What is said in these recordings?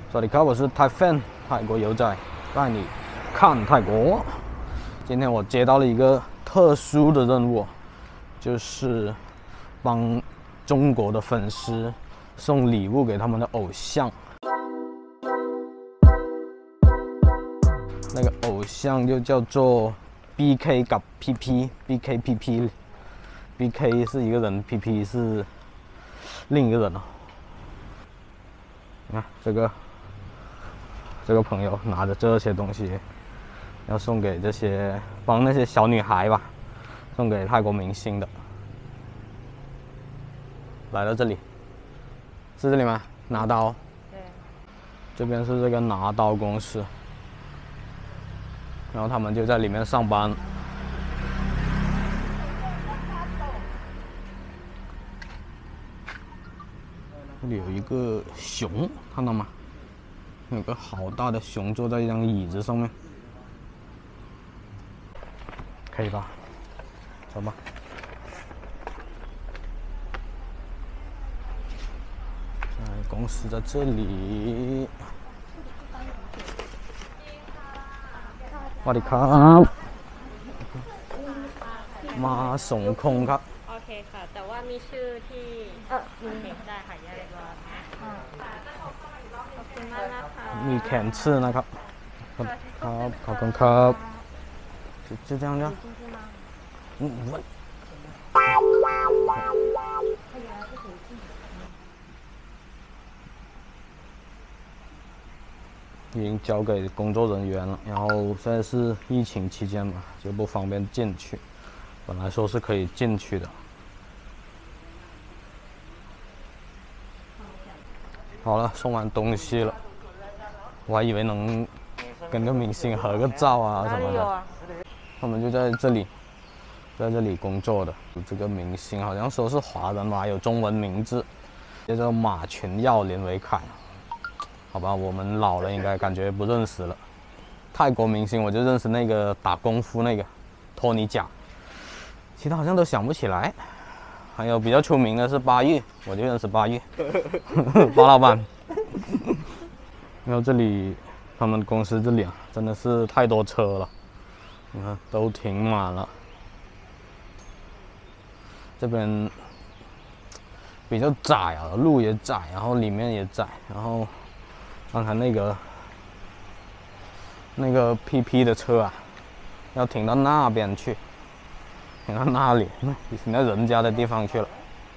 สวัสดีครับ，我是泰fan泰国游仔，带你看泰国。今天我接到了一个特殊的任务，就是帮中国的粉丝送礼物给他们的偶像。那个偶像就叫做 BK กับ PP，BK 是一个人 ，PP 是另一个人哦。你看这个朋友拿着这些东西，要送给帮那些小女孩吧，送给泰国明星的。来到这里，是这里吗？拿刀。对。这边是这个拿刀公司，然后他们就在里面上班。这里有一个熊，看到吗？有个好大的熊坐在一张椅子上面，可以吧？走吧。公司在这里。สวัสดีครับมาส่งคงครับโอเคค่ะแต่ว่ามีชื่อที่มีเห็นได้ค่ะอย่าเรียกว่าขอบคุณมากนะคะมีแขนชื่อนะครับครับขอบคุณครับ就这样这样已经交给工作人员了，然后现在是疫情期间嘛，就不方便进去。本来说是可以进去的。好了，送完东西了，我还以为能跟个明星合个照啊什么的。他们就在这里工作的。这个明星好像说是华人吧，有中文名字，叫做马群耀、林维凯。好吧，我们老了应该感觉不认识了。泰国明星我就认识那个打功夫那个托尼贾，其他好像都想不起来。还有比较出名的是巴育，我就认识巴育，巴老板。然后这里他们公司这里啊，真的是太多车了，你看都停满了。这边比较窄啊，路也窄，然后里面也窄，然后。刚才那个 PP 的车啊，要停到那边去，停到那里，停到人家的地方去了。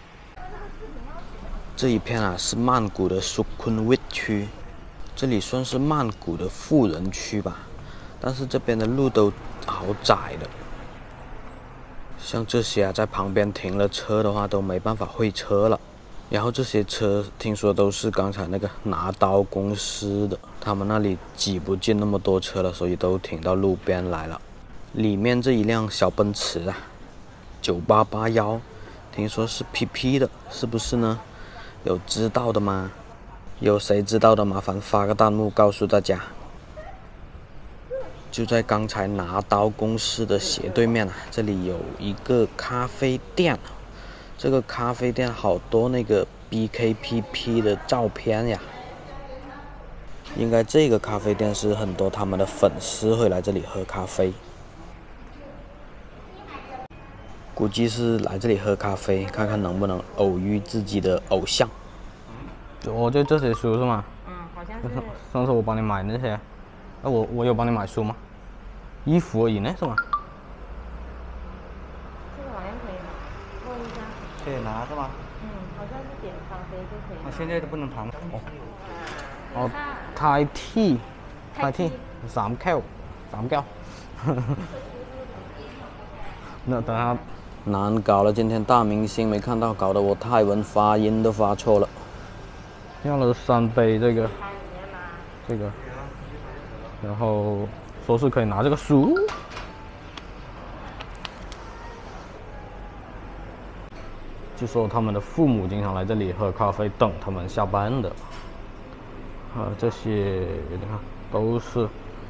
这一片啊是曼谷的苏坤威区，这里算是曼谷的富人区吧，但是这边的路都好窄的，像这些啊，在旁边停了车的话都没办法会车了。然后这些车听说都是刚才那个拿刀公司的，他们那里挤不进那么多车了，所以都停到路边来了。里面这一辆小奔驰啊，9881，听说是 PP 的，是不是呢？有知道的吗？有谁知道的麻烦发个弹幕告诉大家。就在刚才拿刀公司的斜对面啊，这里有一个咖啡店。这个咖啡店好多那个 BKPP 的照片呀，应该这个咖啡店是很多他们的粉丝会来这里喝咖啡，估计是来这里喝咖啡，看看能不能偶遇自己的偶像。我就这些书是吗？ 好像是。 上次我帮你买那些，我有帮你买书吗？衣服而已呢是吗？ 可以拿是吗？ 好像是点咖啡就可以。 现在都不能谈。 哦，Thai tea 3แก้ว那等下难搞了，今天大明星没看到，搞得我泰文发音都发错了。要了3杯这个，然后说是可以拿这个书。就说他们的父母经常来这里喝咖啡，等他们下班的。这些你看都是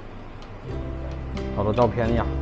好多照片呀。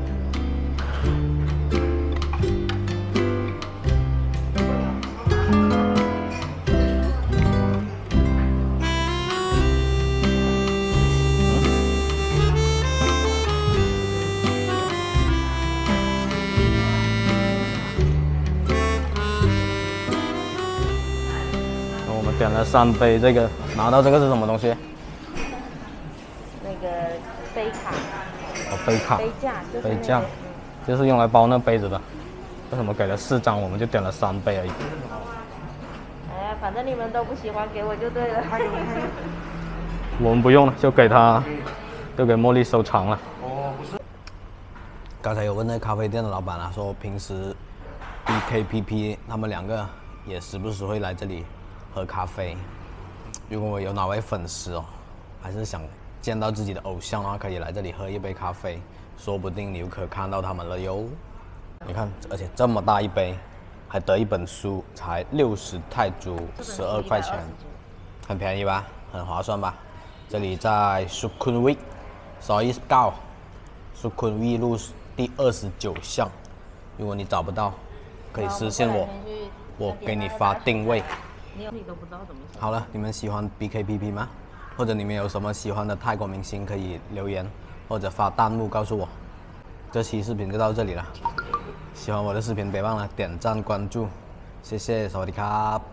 点了3杯这个，拿到这个是什么东西？ 那个杯卡。 哦，杯卡。 杯架。 杯架，就是用来包那杯子的。为什么给了4张，我们就点了3杯而已？ 哎呀，反正你们都不喜欢，给我就对了。 我们不用了，就给他，就给茉莉收藏了。哦，不是。刚才有问那咖啡店的老板啊，说平时 BKPP 他们2个也时不时会来这里喝咖啡。如果有哪位粉丝哦，还是想见到自己的偶像的话，可以来这里喝一杯咖啡，说不定你就可看到他们了哟。你看，而且这么大一杯，还得一本书，才60泰铢，12块钱，很便宜吧？很划算吧？这里在 Sukhumvit 19 Sukhumvit 路第29巷。如果你找不到，可以私信我，我给你发定位。 你都不知道怎么说。 好了，你们喜欢 BKPP 吗？或者你们有什么喜欢的泰国明星，可以留言或者发弹幕告诉我。这期视频就到这里了，喜欢我的视频别忘了点赞关注，谢谢，萨瓦迪卡。